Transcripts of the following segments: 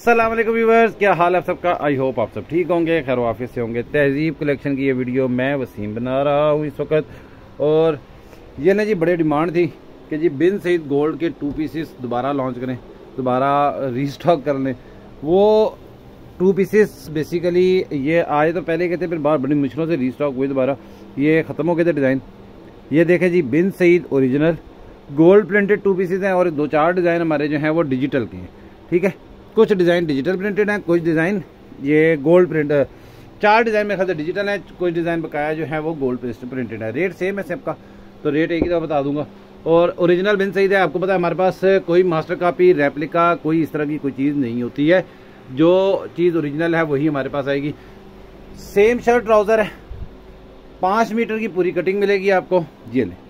अस्सलाम वालेकुम व्यूअर्स, क्या हाल है आप सबका। आई होप आप सब ठीक होंगे, खैर वाफियत से होंगे। तहजीब कलेक्शन की ये वीडियो मैं वसीम बना रहा हूँ इस वक्त। और ये ना जी बड़ी डिमांड थी कि जी बिन सईद गोल्ड के 2 पीसेस दोबारा लॉन्च करें, दोबारा रीस्टॉक कर लें। वो 2 पीसेस बेसिकली ये आए तो पहले के थे, फिर बाहर बड़ी मुश्किलों से रीस्टॉक हुए दोबारा, ये ख़त्म हो गए थे डिज़ाइन। ये देखें जी Bin Saeed original gold printed 2 pieces हैं और 2-4 डिज़ाइन हमारे जो हैं वो डिजिटल के हैं। ठीक है, कुछ डिज़ाइन डिजिटल प्रिंटेड हैं, कुछ डिज़ाइन ये गोल्ड प्रिंट, 4 डिज़ाइन मेरे ख्याल से डिजिटल है, कुछ डिज़ाइन बकाया जो है वो गोल्ड प्रिंटेड है। रेट सेम है सबका, तो रेट एक ही दफ़ा बता दूंगा। और ओरिजिनल बिन सईद है, आपको पता है हमारे पास कोई मास्टर कापी रेप्लिका कोई इस तरह की कोई चीज़ नहीं होती है। जो चीज़ ओरिजिनल है वही हमारे पास आएगी। सेम शर्ट ट्राउज़र है, 5 मीटर की पूरी कटिंग मिलेगी आपको। ये ले,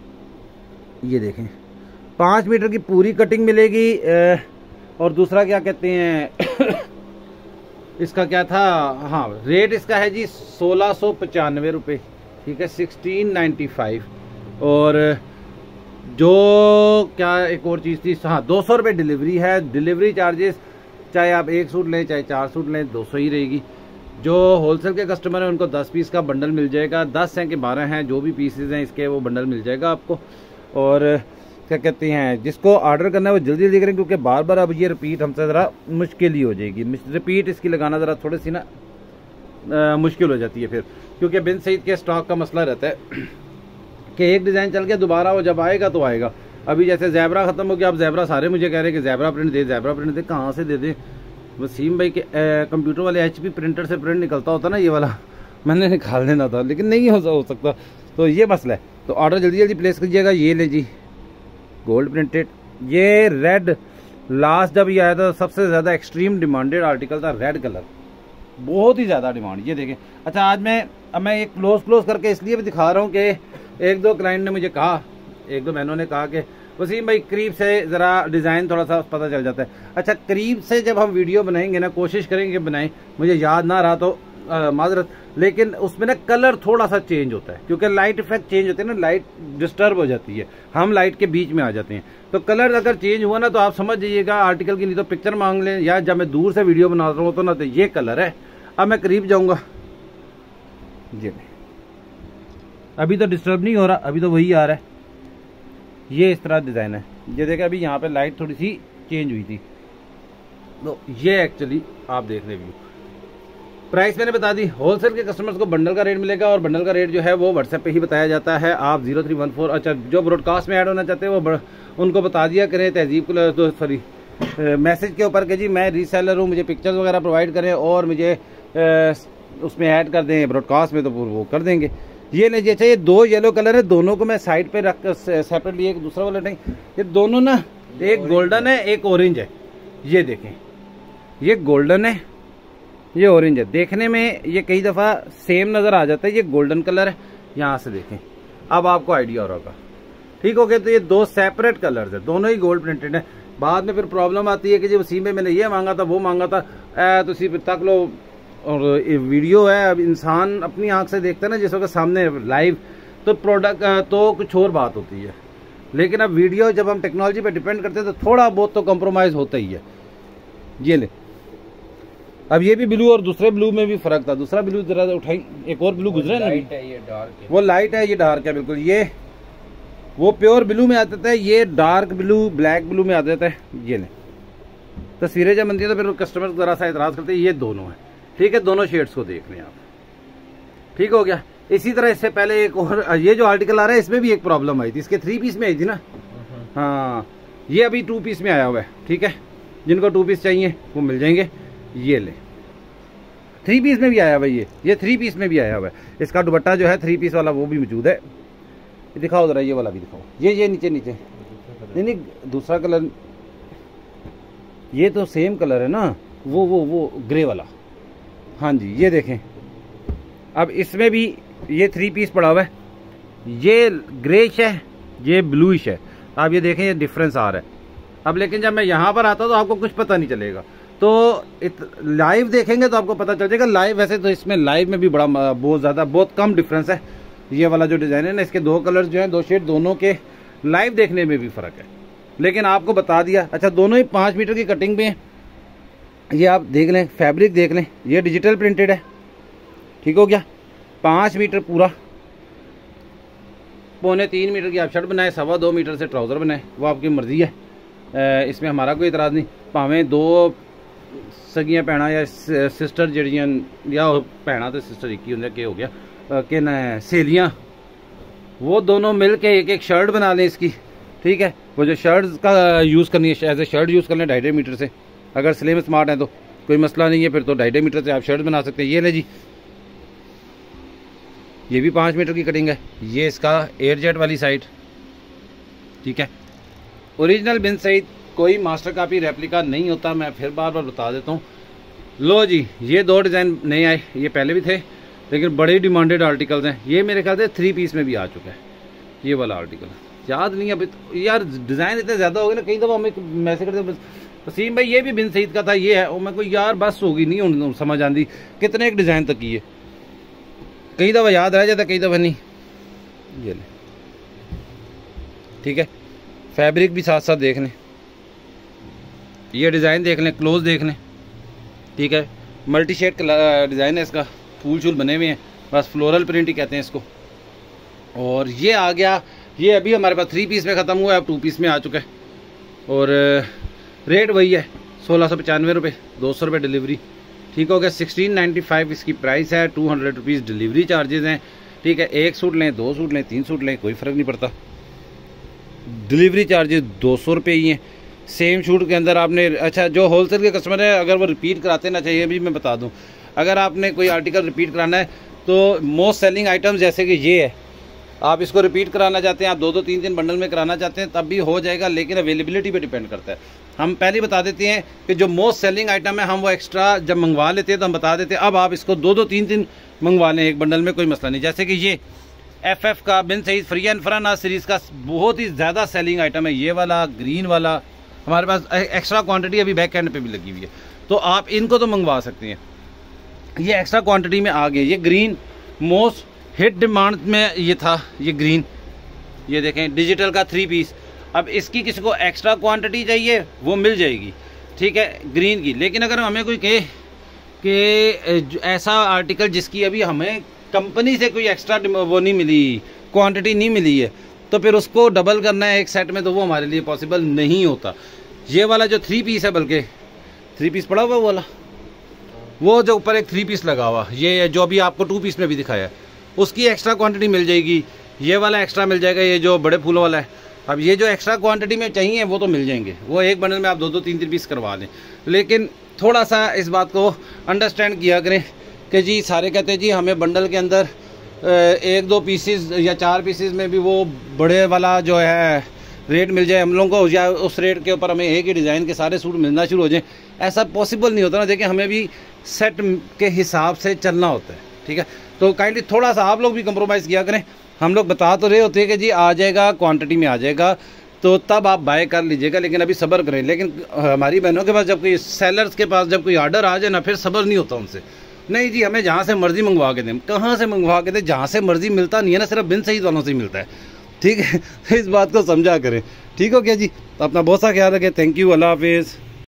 ये देखें 5 मीटर की पूरी कटिंग मिलेगी। और दूसरा क्या कहते हैं इसका क्या था, हाँ रेट इसका है जी 1695 रुपये। ठीक है, 1695। और जो क्या एक और चीज़ थी, हाँ 200 रुपये डिलीवरी है। डिलीवरी चार्जेस चाहे आप 1 सूट लें चाहे 4 सूट लें 200 ही रहेगी। जो होलसेल के कस्टमर हैं उनको 10 पीस का बंडल मिल जाएगा। 10 हैं कि 12 हैं, जो भी पीसेज हैं इसके वो बंडल मिल जाएगा आपको। और क्या कहते हैं जिसको ऑर्डर करना है वो जल्दी जल्दी करें, क्योंकि बार बार अब ये रिपीट हमसे ज़रा मुश्किल ही हो जाएगी। रिपीट इसकी लगाना ज़रा थोड़ी सी ना मुश्किल हो जाती है फिर, क्योंकि बिन सईद के स्टॉक का मसला रहता है कि एक डिज़ाइन चल गया, दोबारा वो जब आएगा तो आएगा। अभी जैसे ज़ेबरा ख़त्म हो गया, अब ज़ेबरा सारे मुझे कह रहे हैं कि ज़ेबरा प्रिंट दे, ज़ेबरा प्रिंट दे। कहाँ से दे दें वसीम भाई के कंप्यूटर वाले HP प्रिंटर से प्रिंट निकलता होता ना ये वाला, मैंने निकाल देना था लेकिन नहीं हो सकता, तो ये मसला है। तो ऑर्डर जल्दी जल्दी प्लेस कीजिएगा। ये ले जी गोल्ड प्रिंटेड, ये रेड लास्ट जब ये आया था सबसे ज़्यादा एक्सट्रीम डिमांडेड आर्टिकल था, रेड कलर, बहुत ही ज़्यादा डिमांड। ये देखें। अच्छा आज मैं एक क्लोज करके इसलिए भी दिखा रहा हूँ कि 1-2 क्लाइंट ने मुझे कहा, 1-2 बहनों ने कहा कि वसीम भाई करीब से ज़रा डिज़ाइन थोड़ा सा पता चल जाता है। अच्छा करीब से जब हम वीडियो बनाएंगे ना, कोशिश करेंगे बनाएं, मुझे याद ना रहा तो माजरत, लेकिन उसमें ना कलर थोड़ा सा चेंज होता है, क्योंकि लाइट इफेक्ट चेंज होते हैं ना, लाइट डिस्टर्ब हो जाती है, हम लाइट के बीच में आ जाते हैं। तो कलर अगर चेंज हुआ ना तो आप समझ जाइएगा आर्टिकल की, नहीं तो पिक्चर मांग लें, या जब मैं दूर से वीडियो बना रहा हूँ तो ना तो ये कलर है। अब मैं करीब जाऊँगा, ये अभी तो डिस्टर्ब नहीं हो रहा, अभी तो वही आ रहा है। ये इस तरह डिज़ाइन है, ये देखें अभी यहाँ पे लाइट थोड़ी सी चेंज हुई थी, तो ये एक्चुअली आप देख रहे व्यू। प्राइस मैंने बता दी, होलसेल के कस्टमर्स को बंडल का रेट मिलेगा, और बंडल का रेट जो है वो व्हाट्सएप पे ही बताया जाता है। आप 0314, अच्छा जो ब्रॉडकास्ट में ऐड होना चाहते हैं वो उनको बता दिया करें तहजीब को, सॉरी मैसेज के ऊपर कि जी मैं रीसेलर हूँ, मुझे पिक्चर्स वगैरह प्रोवाइड करें और मुझे उसमें ऐड कर दें ब्रॉडकास्ट में, तो वो कर देंगे। ये लीजिए। अच्छा ये 2 येलो कलर है, दोनों को मैं साइड पे रख कर सेपरेटली, एक दूसरा वाला नहीं, ये दोनों ना, एक गोल्डन है एक ऑरेंज है। ये देखें, ये गोल्डन है ये ऑरेंज है। देखने में ये कई दफ़ा सेम नज़र आ जाता है, ये गोल्डन कलर है, यहाँ से देखें अब आपको आइडिया हो रहा होगा। ठीक हो गया, तो ये 2 सेपरेट कलर्स है, दोनों ही गोल्ड प्रिंटेड है। बाद में फिर प्रॉब्लम आती है कि जी वसीम में मैंने ये मांगा था वो मांगा था, तो इसी पर तक लो। और ये वीडियो है, अब इंसान अपनी आंख से देखता है ना जिस वक्त सामने लाइव, तो प्रोडक्ट तो कुछ और बात होती है, लेकिन अब वीडियो जब हम टेक्नोलॉजी पे डिपेंड करते हैं तो थोड़ा बहुत तो कॉम्प्रोमाइज़ होता ही है। ये ले, अब ये भी ब्लू और दूसरे ब्लू में भी फर्क था। दूसरा ब्लू जरा उठाई, एक और ब्लू गुजरा ना, ये डार्क है, वो लाइट है ये डार्क है बिल्कुल। ये वो प्योर ब्लू में आ जाता है, ये डार्क ब्लू ब्लैक ब्लू में आ जाता है। ये ले, तस्वीरें जब बनती है तो फिर कस्टमर जरा सा एतराज़ करते हैं। ये दोनों है, ठीक है, दोनों शेड्स को देख लें आप। ठीक हो गया। इसी तरह इससे पहले एक और ये जो आर्टिकल आ रहा है इसमें भी एक प्रॉब्लम आई थी, इसके 3 पीस में आई थी ना, हाँ ये अभी 2 पीस में आया हुआ है। ठीक है, जिनको 2 पीस चाहिए वो मिल जाएंगे। ये ले, 3 पीस में भी आया हुआ है, ये 3 पीस में भी आया हुआ है। इसका दुपट्टा जो है 3 पीस वाला वो भी मौजूद है। दिखाओ जरा, ये वाला भी दिखाओ, ये नीचे नहीं दूसरा कलर, ये तो सेम कलर है ना, वो ग्रे वाला। हाँ जी, ये देखें, अब इसमें भी ये 3 पीस पड़ा हुआ है, ये ग्रेश है ये ब्लूइश है। आप ये देखें, ये डिफरेंस आ रहा है। अब लेकिन जब मैं यहाँ पर आता तो आपको कुछ पता नहीं चलेगा, तो लाइव देखेंगे तो आपको पता चल जाएगा। लाइव वैसे तो इसमें लाइव में भी बहुत कम डिफरेंस है। ये वाला जो डिज़ाइन है ना, इसके 2 कलर्स जो हैं, 2 शेड, दोनों के लाइव देखने में भी फ़र्क है, लेकिन आपको बता दिया। अच्छा दोनों ही 5 मीटर की कटिंग में है, ये आप देख लें, फैब्रिक देख लें, ये डिजिटल प्रिंटेड है, ठीक हो गया। 5 मीटर पूरा, 2.25 मीटर की आप शर्ट बनाए, 2.25 मीटर से ट्राउज़र बनाए, वो आपकी मर्ज़ी है। इसमें हमारा कोई इतराज़ नहीं। भावें 2 सगियां भैणां या सिस्टर जड़ियां, या भैणां तो सिस्टर एक ही होंगे, क्या हो गया कि न सहेलियाँ, वो दोनों मिल के एक शर्ट बना लें इसकी, ठीक है। वो जो शर्ट का यूज़ करनी है, एज ए शर्ट यूज़ कर लें 2.5 मीटर से। अगर स्लिम स्मार्ट है तो कोई मसला नहीं है, फिर तो 2.5 मीटर से आप शर्ट बना सकते हैं। ये ले जी, ये भी 5 मीटर की कटिंग है। ये इसका एयर जेट वाली साइड, ठीक है। ओरिजिनल बिन सईद, कोई मास्टर कापी रेप्लिका नहीं होता, मैं फिर बार बार बता देता हूँ। लो जी, ये 2 डिज़ाइन नए आए, ये पहले भी थे लेकिन बड़े डिमांडेड आर्टिकल्स हैं। ये मेरे ख्याल से 3 पीस में भी आ चुका है, ये वाला आर्टिकल याद नहीं अभी तो, यार डिज़ाइन इतने ज़्यादा हो गए ना, कई दफ़ा हमें मैसेज करते वसीम भाई ये भी बिन सईद का था, ये है, और मैं कोई यार बस होगी नहीं समझ आती कितने एक डिज़ाइन तक की है, कई दफ़ा याद रह जाता, कई दफ़ा नहीं। ये ले, ठीक है। फैब्रिक भी साथ साथ देख लें, ये डिज़ाइन देख लें, क्लोज देख लें, ठीक है। मल्टी शेड डिज़ाइन है इसका, फूल शूल बने हुए हैं, बस फ्लोरल प्रिंट ही कहते हैं इसको। और ये आ गया, ये अभी हमारे पास 3 पीस में ख़त्म हुआ है, अब 2 पीस में आ चुका है। और रेट वही है 1695 रुपये, 200 रुपये डिलीवरी, ठीक हो गया। 1695 इसकी प्राइस है, 200 रुपीज़ डिलीवरी चार्जेज़ हैं, ठीक है। 1 सूट लें, 2 सूट लें, 3 सूट लें, कोई फ़र्क नहीं पड़ता, डिलीवरी चार्जेस 200 रुपये ही हैं। सेम शूट के अंदर आपने, अच्छा जो होलसेल के कस्टमर है अगर वो रिपीट कराते ना चाहिए, भी मैं बता दूं, अगर आपने कोई आर्टिकल रिपीट कराना है तो मोस्ट सेलिंग आइटम जैसे कि ये है, आप इसको रिपीट कराना चाहते हैं, आप 2-2, 3-3 बंडल में कराना चाहते हैं तब भी हो जाएगा, लेकिन अवेलेबिलिटी पे डिपेंड करता है। हम पहले बता देते हैं कि जो मोस्ट सेलिंग आइटम है हम वो एक्स्ट्रा जब मंगवा लेते हैं तो हम बता देते हैं, अब आप इसको 2-2, 3-3 मंगवा लें एक बंडल में, कोई मसला नहीं। जैसे कि ये FF का बिन सईद फ्री एंड फराना सीरीज़ का बहुत ही ज़्यादा सेलिंग आइटम है, ये वाला ग्रीन वाला, हमारे पास एक्स्ट्रा क्वांटिटी अभी बैक एंड पे भी लगी हुई है, तो आप इनको तो मंगवा सकते हैं। ये एक्स्ट्रा क्वांटिटी में आ गए, ये ग्रीन मोस्ट हिट डिमांड में ये था, ये ग्रीन, ये देखें डिजिटल का 3 पीस। अब इसकी किसी को एक्स्ट्रा क्वांटिटी चाहिए वो मिल जाएगी, ठीक है, ग्रीन की। लेकिन अगर हमें कोई कहे कि ऐसा आर्टिकल जिसकी अभी हमें कंपनी से कोई एक्स्ट्रा वो नहीं मिली, क्वांटिटी नहीं मिली है, तो फिर उसको डबल करना है एक सेट में, तो वो हमारे लिए पॉसिबल नहीं होता। ये वाला जो 3 पीस है, बल्कि 3 पीस पड़ा हुआ वाला, वो जो ऊपर एक 3 पीस लगा हुआ, ये जो अभी आपको 2 पीस में भी दिखाया है, उसकी एक्स्ट्रा क्वांटिटी मिल जाएगी। ये वाला एक्स्ट्रा मिल जाएगा, ये जो बड़े फूलों वाला है। अब ये जो एक्स्ट्रा क्वांटिटी में चाहिए वो तो मिल जाएंगे, वो एक बंडल में आप 2-2, 3-3 पीस करवा लें। लेकिन थोड़ा सा इस बात को अंडरस्टैंड किया करें कि जी सारे कहते हैं जी हमें बंडल के अंदर 1-2 पीसेस या 4 पीसेस में भी वो बड़े वाला जो है रेट मिल जाए हम लोगों को, या उस रेट के ऊपर हमें एक ही डिज़ाइन के सारे सूट मिलना शुरू हो जाए, ऐसा पॉसिबल नहीं होता ना। देखिए हमें भी सेट के हिसाब से चलना होता है, ठीक है। तो काइंडली थोड़ा सा आप लोग भी कंप्रोमाइज़ किया करें। हम लोग बता तो रहे होते हैं कि जी आ जाएगा, क्वांटिटी में आ जाएगा, तो तब आप बाय कर लीजिएगा, लेकिन अभी सब्र करें। लेकिन हमारी बहनों के पास जब कोई सेलर्स के पास जब कोई ऑर्डर आ जाए ना, फिर सब्र नहीं होता उनसे, नहीं जी हमें जहाँ से मर्जी मंगवा के दें। कहाँ से मंगवा के दें? जहाँ से मर्जी मिलता नहीं है ना, सिर्फ बिन सईद वालों से ही मिलता है, ठीक है। इस बात को समझा करें, ठीक हो क्या जी। तो अपना बहुत सा ख्याल रखें। थैंक यू, अल्लाह हाफिज़।